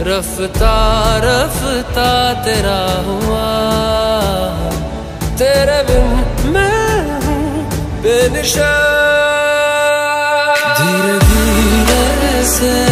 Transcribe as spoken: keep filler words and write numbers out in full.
रफ्ता रफ्ता तेरा हुआ, तेरे बिन मैं हूँ बेनिशान। धीरे धीरे से